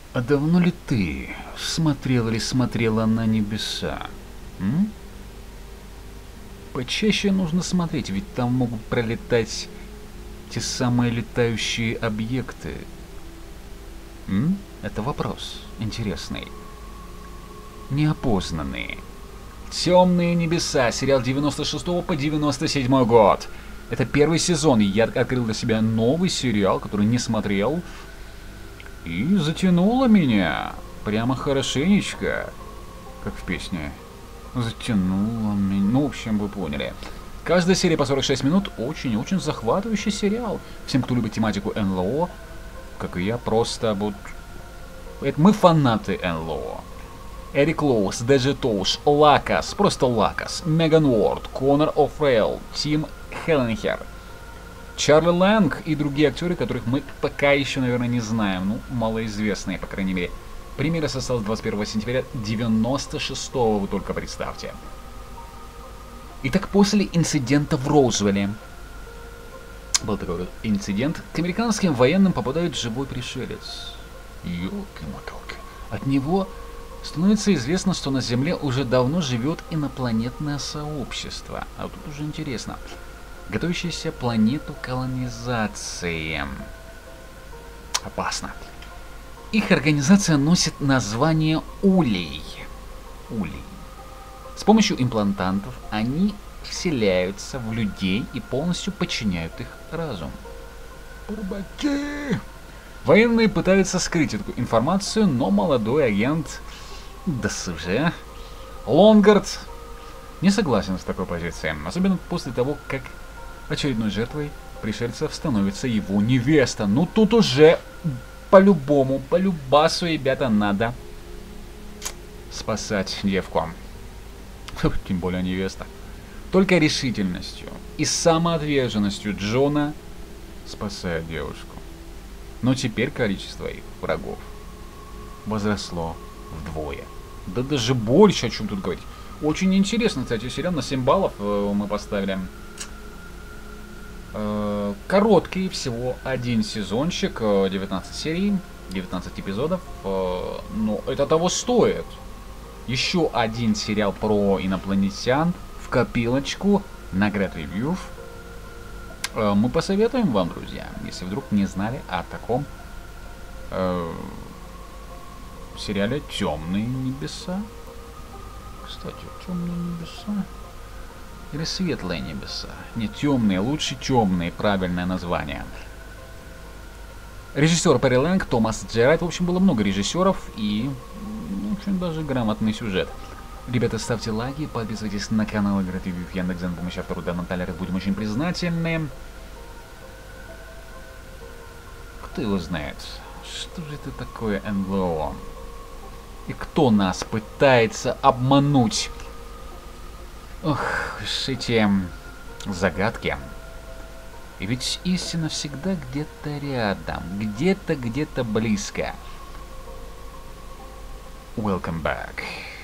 А давно ли ты смотрел или смотрела на небеса? М? Почаще нужно смотреть, ведь там могут пролетать те самые летающие объекты. Это вопрос интересный. Неопознанные. Темные небеса. Сериал 96 по 97 год. Это первый сезон, и я открыл для себя новый сериал, который не смотрел. И затянуло меня. Прямо хорошенечко. Как в песне. Затянуло меня. Ну, в общем, вы поняли. Каждая серия по 46 минут. Очень-очень захватывающий сериал. Всем, кто любит тематику НЛО, как и я, просто вот... Мы фанаты НЛО. Эрик Лоус, Дэджи Тоуш, Лакас, просто Лакас, Меган Уорд, Конор О'Фрейл, Тим Хелленхер, Чарли Лэнг и другие актеры, которых мы пока еще, наверное, не знаем. Ну, малоизвестные, по крайней мере. Премьера состоялась 21 сентября 96-го, вы только представьте. Итак, после инцидента в Роузвилле. Был такой вот инцидент. К американским военным попадает живой пришелец. Ёлки-моталки. От него становится известно, что на Земле уже давно живет инопланетное сообщество. А вот тут уже интересно. Готовящееся планету колонизации. Опасно. Их организация носит название Улей. Улей. С помощью имплантантов они вселяются в людей и полностью подчиняют их разум. Бурбаки! Военные пытаются скрыть эту информацию, но молодой агент досужия Лонгард не согласен с такой позицией, особенно после того, как очередной жертвой пришельцев становится его невеста. Ну тут уже по-любому, по-любасу, ребята, надо спасать девку. Тем более невеста. Только решительностью и самоотверженностью Джона спасает девушку. Но теперь количество их врагов возросло вдвое. Да даже больше, о чем тут говорить. Очень интересно, кстати, сериал на 7 баллов мы поставили. Короткий, всего один сезончик, 19 серий, 19 эпизодов. Но это того стоит. Еще один сериал про инопланетян в копилочку на Great Review. Мы посоветуем вам, друзья, если вдруг не знали о таком сериале «Темные небеса». Кстати, «Темные небеса» или «Светлые небеса». Не, «Темные», лучше «Темные», правильное название. Режиссер Перри Лэнг, Томас Джерайт. В общем, было много режиссеров и очень даже грамотный сюжет. Ребята, ставьте лайки, подписывайтесь на канал Игры ТВ в Яндекс.Зен, помощь автору данного талера, будем очень признательны. Кто его знает, что же это такое НЛО? И кто нас пытается обмануть? Ох, эти загадки. И ведь истина всегда где-то рядом, где-то близко. Welcome back.